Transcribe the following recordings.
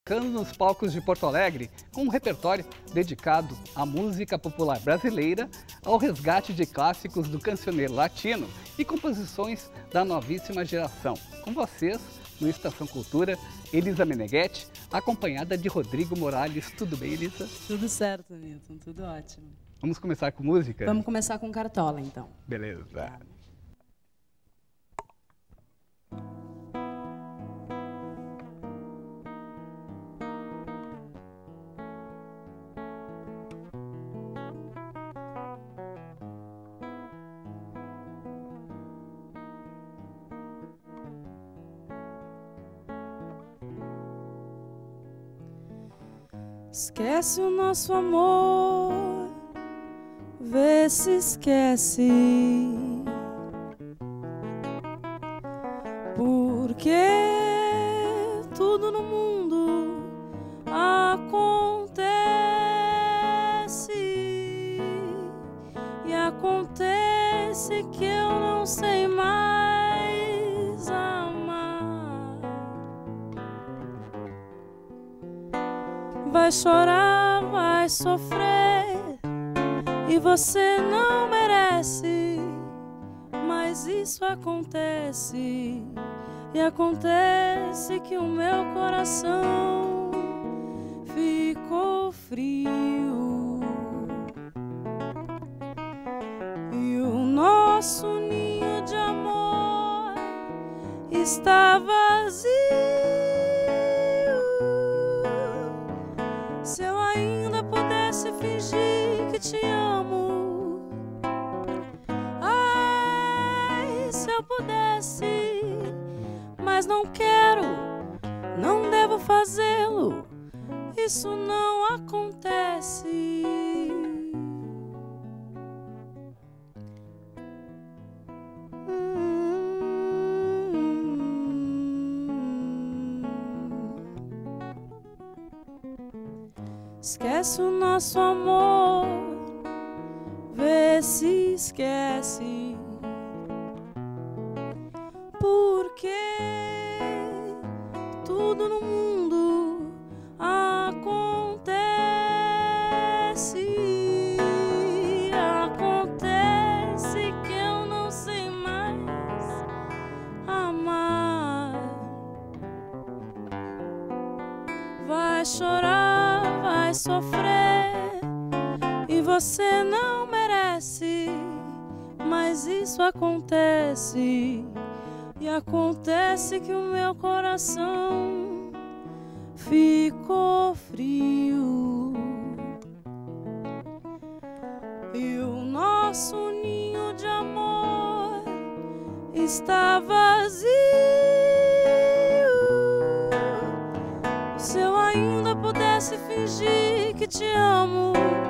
Nos palcos de Porto Alegre, com um repertório dedicado à música popular brasileira, ao resgate de clássicos do cancioneiro latino e composições da novíssima geração. Com vocês, no Estação Cultura, Elisa Meneghetti, acompanhada de Rodrigo Morales. Tudo bem, Elisa? Tudo certo, Nilton, tudo ótimo. Vamos começar com música? Vamos começar com Cartola, então. Beleza. Esquece o nosso amor, vê se esquece, porque tudo no mundo acontece e acontece que eu não sei mais amar. Vai chorar, vai sofrer e você não merece, mas isso acontece e acontece que o meu coração ficou frio e o nosso ninho de amor está vazio. Se eu ainda pudesse fingir que te amo, ai, se eu pudesse, mas não quero, não devo fazê-lo, isso não acontece. Esquece o nosso amor, vê se esquece, porque tudo no mundo acontece, acontece que eu não sei mais amar. Vai chorar, vai sofrer e você não merece, mas isso acontece e acontece que o meu coração ficou frio e o nosso ninho de amor está vazio. Se eu ainda pudesse fingir que te amo,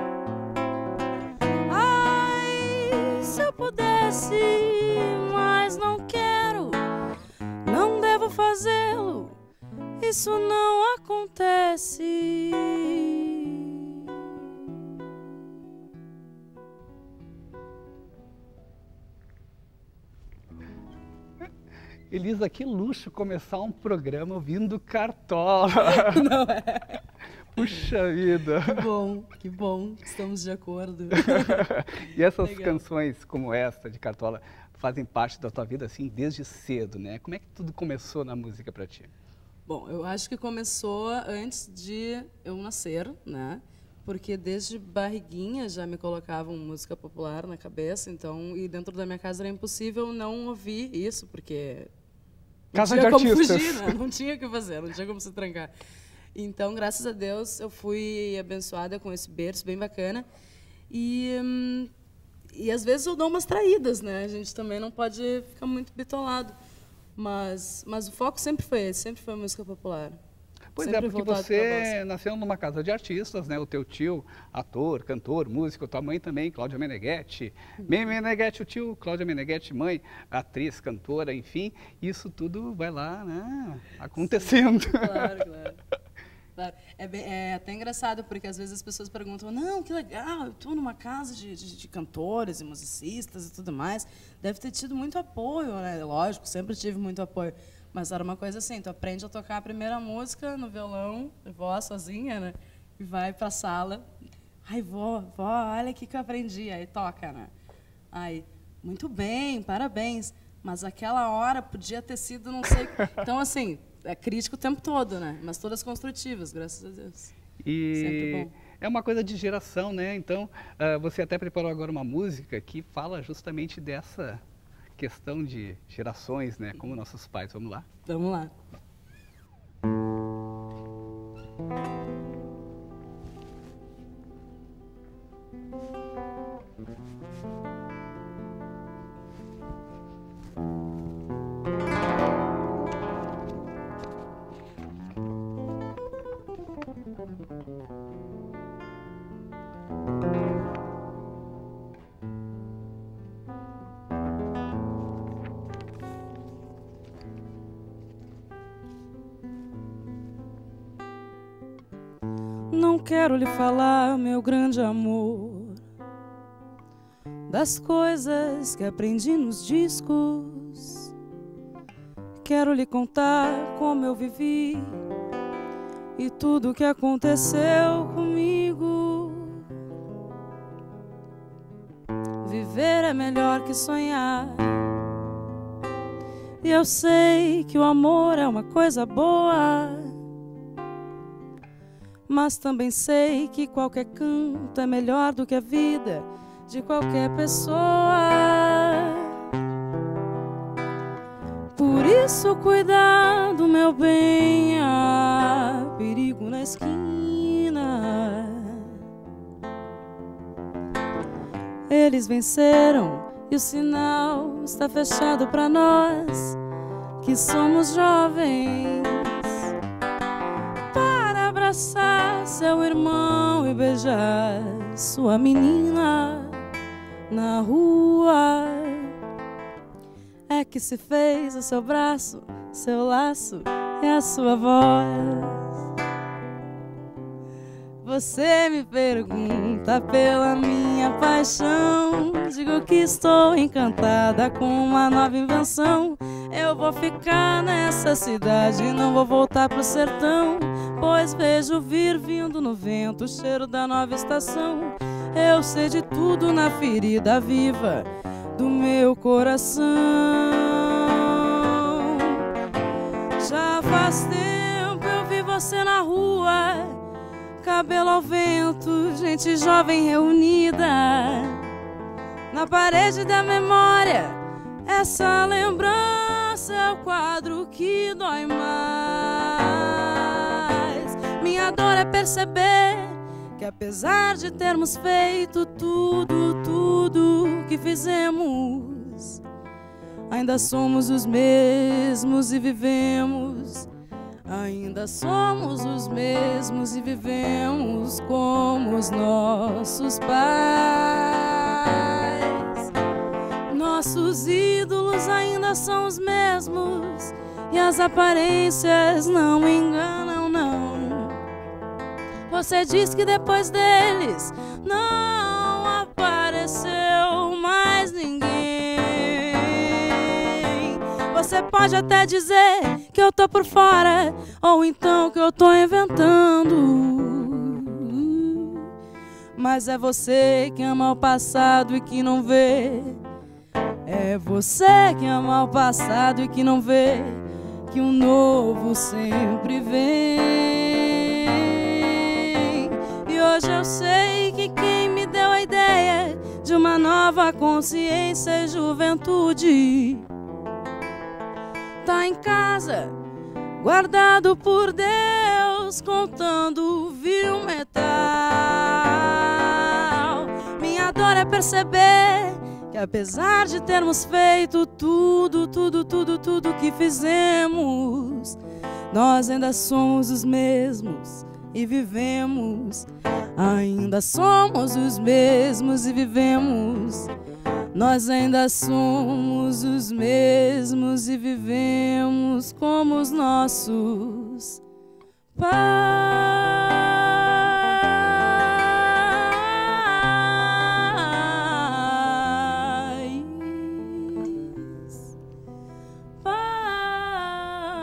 ai, se eu pudesse, mas não quero, não devo fazê-lo, isso não acontece. Elisa, que luxo começar um programa ouvindo Cartola. Não é? Puxa vida. Que bom, estamos de acordo. E essas Legal. canções como esta de Cartola fazem parte da tua vida assim desde cedo, né? Como é que tudo começou na música para ti? Bom, eu acho que começou antes de eu nascer, né? Porque desde barriguinha já me colocavam música popular na cabeça, então, e dentro da minha casa era impossível não ouvir isso, porque não Casa tinha de como artistas. fugir, né? Não tinha o que fazer, não tinha como se trancar. Então, graças a Deus, eu fui abençoada com esse berço bem bacana. E às vezes eu dou umas traídas, né? A gente também não pode ficar muito bitolado. Mas o foco sempre foi esse, sempre foi a música popular. Pois Sempre é, porque voltado pra você voz. nasceu numa casa de artistas, né? O teu tio, ator, cantor, músico, tua mãe também, Cláudia Meneghetti. Meneghetti, o tio, Cláudia Meneghetti, mãe, atriz, cantora, enfim. Isso tudo vai lá, né? Acontecendo. Sim, claro, claro. Claro. É até engraçado, porque às vezes as pessoas perguntam, não, que legal, eu estou numa casa de cantores e musicistas e tudo mais. Deve ter tido muito apoio, né? Lógico, sempre tive muito apoio. Mas era uma coisa assim, tu aprende a tocar a primeira música no violão, vó sozinha, né? E vai pra sala. Ai, vó, olha aqui que eu aprendi. Aí toca, né? Aí, muito bem, parabéns. Mas aquela hora podia ter sido não sei... Então, assim, é crítico o tempo todo, né? Mas todas construtivas, graças a Deus. Sempre bom. É uma coisa de geração, né? Então, você até preparou agora uma música que fala justamente dessa questão de gerações, né? Como nossos pais. Vamos lá? Vamos lá. Não quero lhe falar, meu grande amor, das coisas que aprendi nos discos. Quero lhe contar como eu vivi e tudo que aconteceu comigo. Viver é melhor que sonhar, e eu sei que o amor é uma coisa boa. Mas também sei que qualquer canto é melhor do que a vida de qualquer pessoa. Por isso, cuidado, meu bem, há perigo na esquina. Eles venceram e o sinal está fechado para nós que somos jovens. Abraçar seu irmão e beijar sua menina na rua. É que se fez o seu braço, seu laço e a sua voz. Você me pergunta pela minha paixão, digo que estou encantada com uma nova invenção. Eu vou ficar nessa cidade, não vou voltar pro sertão, pois vejo vir vindo no vento o cheiro da nova estação. Eu sei de tudo na ferida viva do meu coração. Já faz tempo eu vi você na rua, cabelo ao vento, gente jovem reunida. Na parede da memória, essa lembrança é o quadro que dói mais. Minha dor é perceber que apesar de termos feito tudo que fizemos, ainda somos os mesmos e vivemos. Ainda somos os mesmos e vivemos como os nossos pais. Nossos ídolos ainda são os mesmos e as aparências não enganam, não. Você diz que depois deles não apareceu mais ninguém. Você pode até dizer que eu tô por fora, ou então que eu tô inventando, mas é você que ama o passado e que não vê. É você que ama o passado e que não vê que o novo sempre vem. E hoje eu sei que quem me deu a ideia de uma nova consciência e juventude tá em casa, guardado por Deus, contando vil metal. Minha dor é perceber que apesar de termos feito tudo que fizemos, nós ainda somos os mesmos e vivemos. Ainda somos os mesmos e vivemos. Nós ainda somos os mesmos e vivemos como os nossos pais. Pais.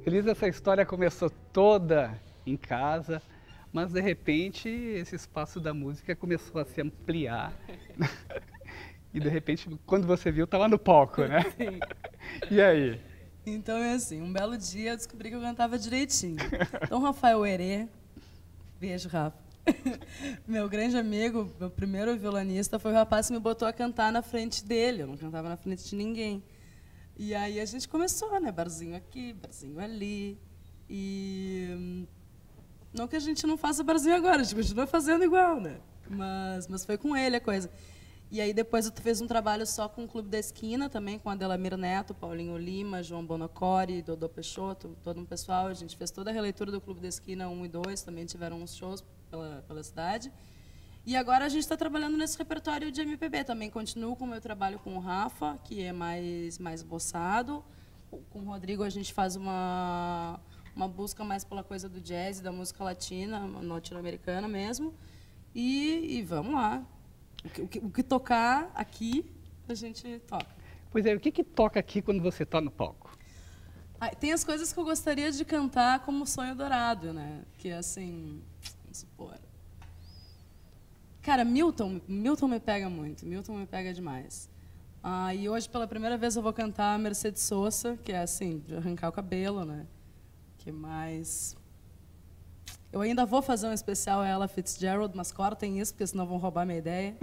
Elisa, essa história começou toda em casa, mas de repente esse espaço da música começou a se ampliar. E de repente, quando você viu, estava no palco, né? Sim. E aí? Então é assim, um belo dia eu descobri que eu cantava direitinho. Então Rafael Herê, beijo, Rafa. Meu grande amigo, meu primeiro violonista, foi o rapaz que me botou a cantar na frente dele. Eu não cantava na frente de ninguém. E aí a gente começou, né? Barzinho aqui, barzinho ali. E não que a gente não faça barzinho agora, a gente continua fazendo igual, né? Mas foi com ele a coisa. E aí depois eu fiz um trabalho só com o Clube da Esquina, também com Adelamir Neto, Paulinho Lima, João Bonocore, Dodô Peixoto, todo um pessoal. A gente fez toda a releitura do Clube da Esquina 1 e 2, também tiveram uns shows pela cidade. E agora a gente está trabalhando nesse repertório de MPB. Também continuo com o meu trabalho com o Rafa, que é mais boçado. Com o Rodrigo a gente faz uma busca mais pela coisa do jazz, da música latina, latino-americana mesmo. E vamos lá. O que tocar aqui, a gente toca. Pois é, o que toca aqui quando você está no palco? Tem as coisas que eu gostaria de cantar como Sonho Dourado, né? Que é assim, vamos supor. Cara, Milton me pega muito, Milton me pega demais. E hoje, pela primeira vez, eu vou cantar Mercedes Sosa, que é assim, de arrancar o cabelo, né? Que mais... Eu ainda vou fazer um especial a Ella Fitzgerald, mas cortem isso, porque senão vão roubar minha ideia.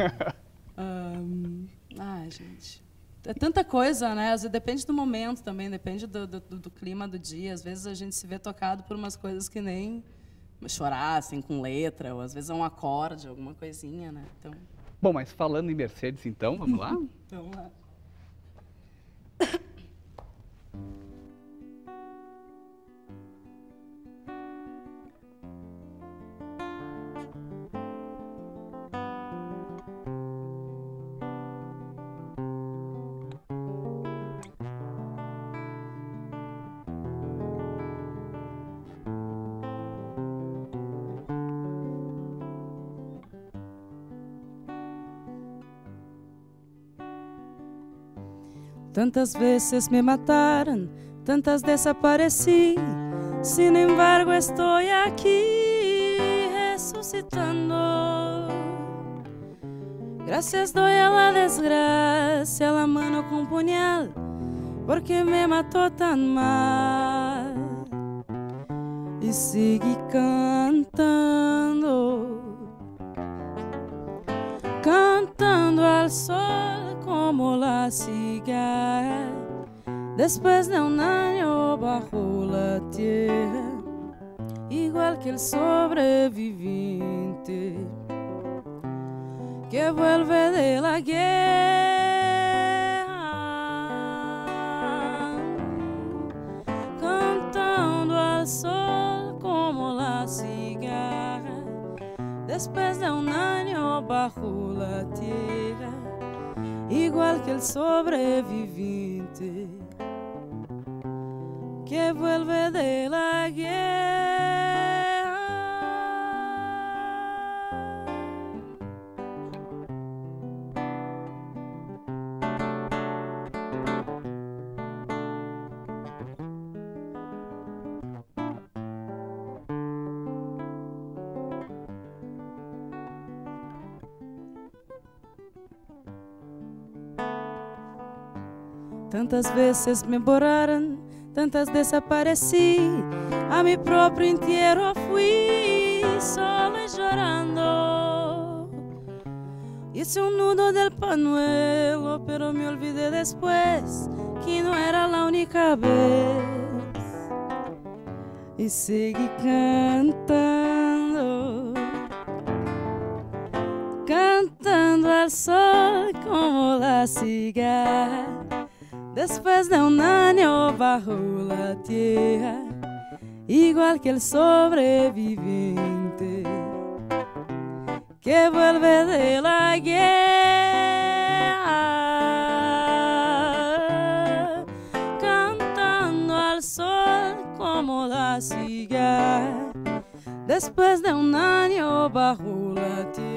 Gente... É tanta coisa, né? Às vezes depende do momento também, depende do clima do dia. Às vezes a gente se vê tocado por umas coisas que nem chorar, assim, com letra, ou às vezes é um acorde, alguma coisinha, né? Então... Bom, mas falando em Mercedes, então, vamos lá? Vamos lá. Tantas veces me mataron, tantas desaparecí. Sin embargo estoy aquí resucitando. Gracias doy a la desgracia, a la mano con puñal, porque me mató tan mal. Y seguí cantando, cantando al sol como la cigarra. Después de un año bajo la tierra, igual que el sobreviviente que vuelve de la guerra, cantando al sol como la cigarra. Después de un año bajo la tierra, igual que el sobreviviente que vuelve de la guerra. Tantas veces me borraron, tantas desaparecí, a mi propio entierro fui solo y llorando. Hice un nudo del pañuelo, pero me olvidé después que no era la única vez. Y seguí cantando, cantando al sol como la cigarra. Después de un año bajo la tierra, igual que el sobreviviente que vuelve de la guerra, cantando al sol como la cigarra. Después de un año bajo la tierra,